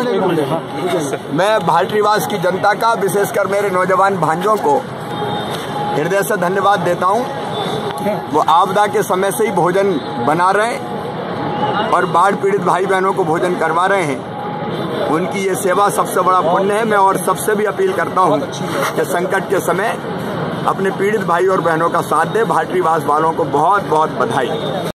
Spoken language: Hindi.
मैं भाटरीवास की जनता का, विशेषकर मेरे नौजवान भांजों को हृदय से धन्यवाद देता हूं। वो आपदा के समय से ही भोजन बना रहे हैं और बाढ़ पीड़ित भाई बहनों को भोजन करवा रहे हैं। उनकी ये सेवा सबसे बड़ा पुण्य है। मैं और सबसे भी अपील करता हूं कि संकट के समय अपने पीड़ित भाई और बहनों का साथ दे। भाटरीवास वालों को बहुत बहुत बधाई।